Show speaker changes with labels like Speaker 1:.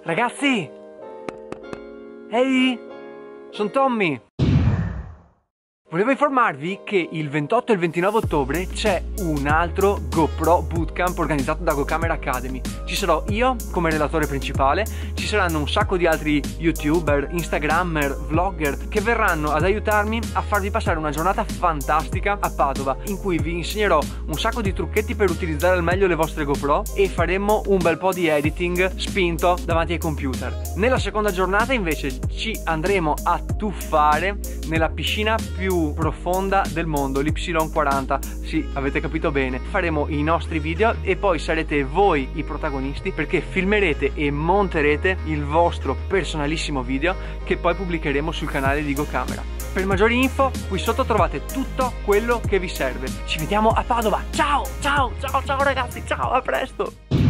Speaker 1: Ragazzi! Ehi! Sono Tommy! Volevo informarvi che il 28 e il 29 ottobre c'è un altro GoPro Bootcamp organizzato da GoCamera Academy. Ci sarò io come relatore principale, ci saranno un sacco di altri youtuber, instagrammer, vlogger che verranno ad aiutarmi a farvi passare una giornata fantastica a Padova, in cui vi insegnerò un sacco di trucchetti per utilizzare al meglio le vostre GoPro e faremo un bel po' di editing spinto davanti ai computer. Nella seconda giornata invece ci andremo a tuffare nella piscina più profonda del mondo, l'Y40. Sì, avete capito bene. Faremo i nostri video e poi sarete voi i protagonisti, perché filmerete e monterete il vostro personalissimo video che poi pubblicheremo sul canale di GoCamera. Per maggiori info qui sotto trovate tutto quello che vi serve. Ci vediamo a Padova. Ciao, ciao, ciao, ciao ragazzi, ciao, a presto.